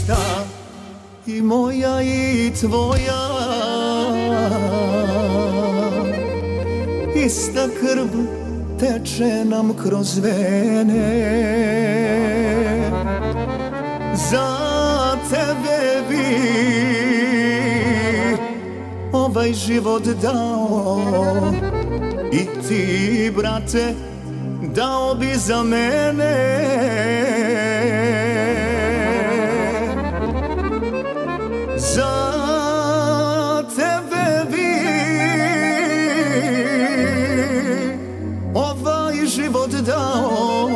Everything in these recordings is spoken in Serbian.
ista, i moja i tvoja. Ista krv teče nam kroz vene, za tebe bi ovaj život dao, i ti, brate, dao bi za mene. Za tebe bi ovaj život dao,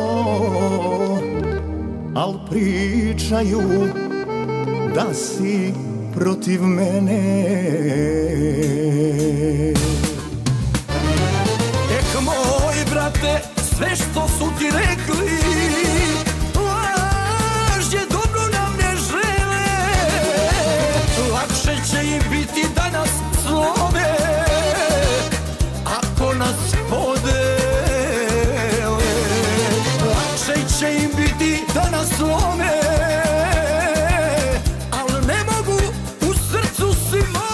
al pričaju da si protiv mene. Ek moj brate, sve što su ti rekli laž je, dobro nam ne žele. Lakše će im biti da nas slome ako nas podele. Lakše će im biti da nas slome, ali ne mogu, u srcu si mome.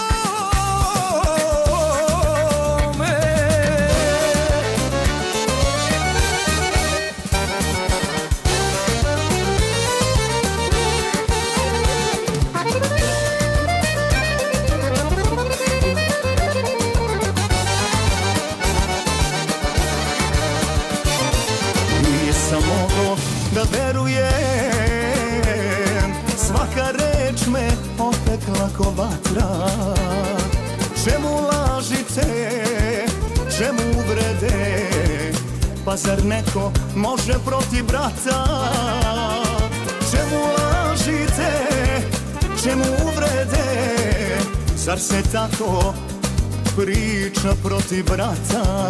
Nisam mogao da verujem, svaka reč me opekla ko vatra. Čemu laži te, čemu uvrede, pa zar neko može protiv brata? Čemu laži te, čemu uvrede, zar se tako priča protiv brata?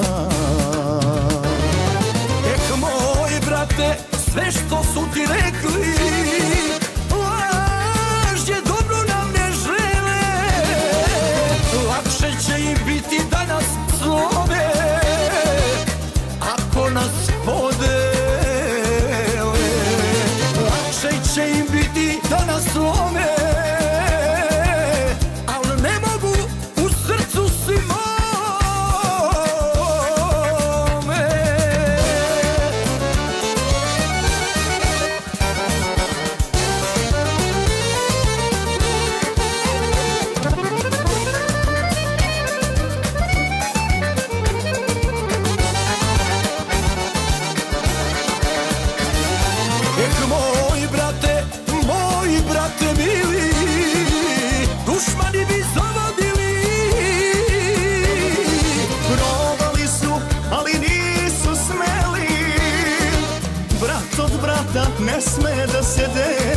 Ek moj brate, sve što su ti rekli laž je, dobro nam ne žele. Lakše će im biti da nas slome ako nas podele. Lakše će im biti da nas slome, ali ne mogu, u srcu si mome. Ek moj brate mili, dušmani bi zavodili. Probali su, ali nisu smeli, brat od brata ne sme da se deli.